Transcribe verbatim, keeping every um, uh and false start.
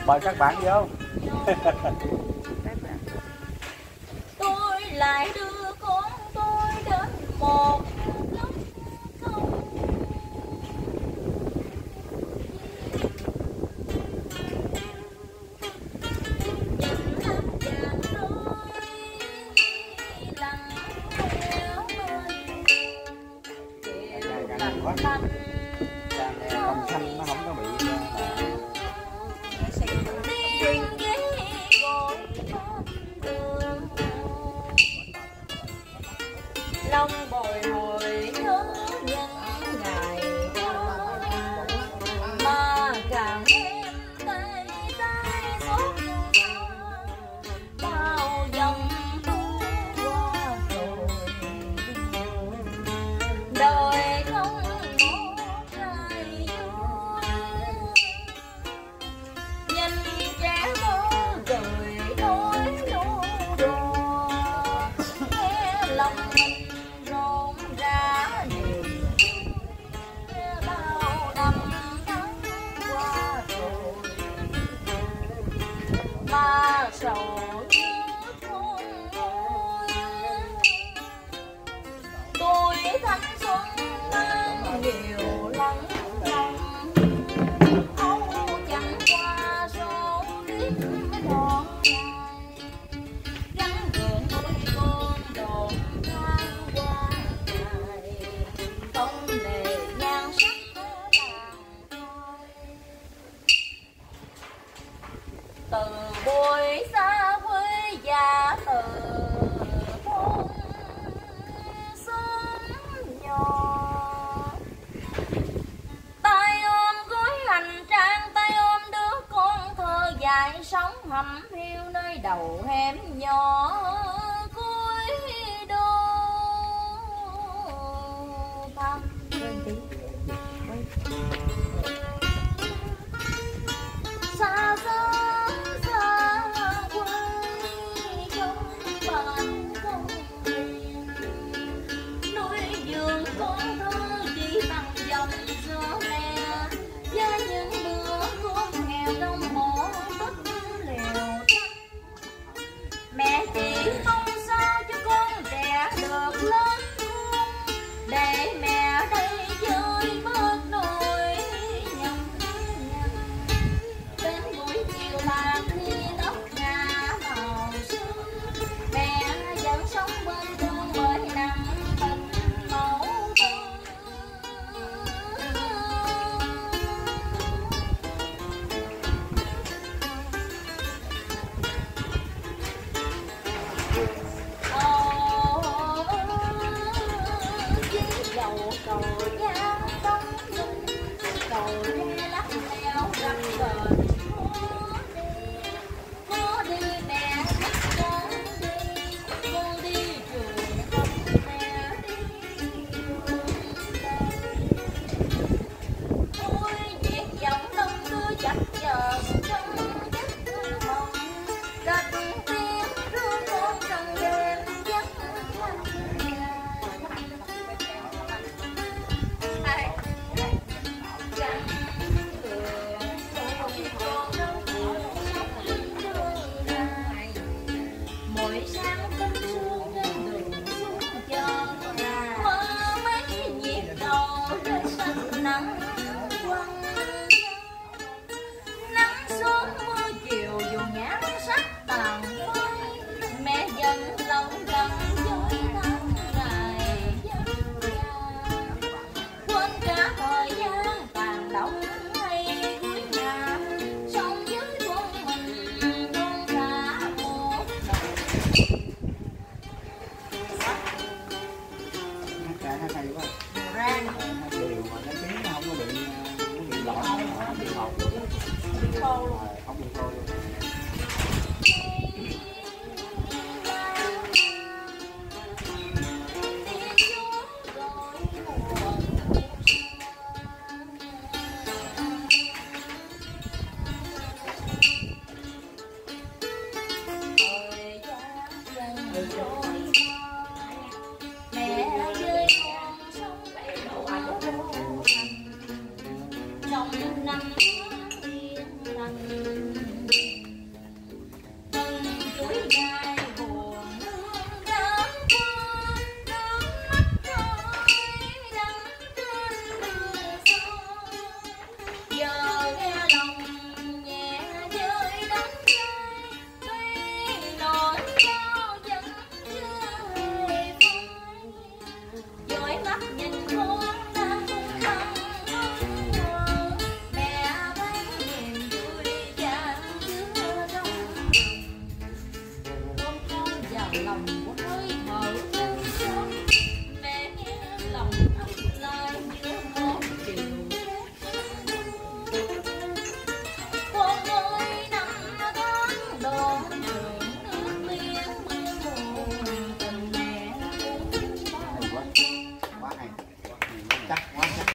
Mời các bạn vô. Tôi lại đưa con tôi đến một góc không. Nhìn lắm chàng rơi lặng lẽo bên chiều lạnh lạnh. Đồng xanh nó không có bị Tiếng ghế gọi con đường, lòng bồi hồi nhớ những ngày đó, mà càng em tay tay xót xa, bao dòng thu qua rồi đời không một ngày vui. Nhìn trẻ mơ cười nói lúa đùa, nghe lòng mình rộn rã niềm vui. Bao năm tháng qua rồi mà sầu nhớ khôn nguôi. Tôi thanh xuân mang nhiều lắng lòng, âu chẳng qua số kiếp còn dài. Gắn gượng đôi con đồn than qua ngày, không nề nhan sắc làng thôi. Từ buổi xa quê và từ thôn xóm nhỏ, tay ôm gối hành trang, tay ôm đứa con thơ dại sống hầm hiu nơi đầu hẻm nhỏ cuối đô thăm. Xa xóm xa quê không bạn không hiền, núi vườn con thơ chỉ bằng dòng sữa mẹ, và những bữa cơm nghèo trong một tích liều thắt. Mẹ chỉ mong sao cho con trẻ được lớn khôn, để mẹ đây chơi bớt nỗi nhầm nhằn. Đến buổi chiều tàn khi đất ngả màu sương, mẹ vẫn sống bên con bởi nắng tình mẫu tử. Ồ, chiếc dầu cầu giang đông linh, cầu tre lắc leo răng bền khó đi. Khó đi mẹ dắt con đi, con đi trường không mẹ đi đường đây. Ôi việc dòng đông đưa chập chờn trong giấc mộng, cất tiếng ru con trong đêm giấc thanh nhàn. Ai chẳng cửa thôi con đâu có sắp đường dài, mỗi sáng tinh sương trên đường xuống chợ, mơ mấy nhịp đầu rơi xanh nắng quăng. Nắng sớm mưa chiều dù nhãn sắc tàn phai, mẹ vẫn lòng lần với tháng ngày dân gian. Quên cả thời gian tàn động hay cuối nhà, sống với con mình con cả một đời. hát ca hát hay quá. Rang Hát đều mà nó tiếng nó không có bị không bị lỗi, không bị hột, bị khô luôn. không bị khô luôn. Mẹ với con sống ở trong năm yên lành. chắc quá chắc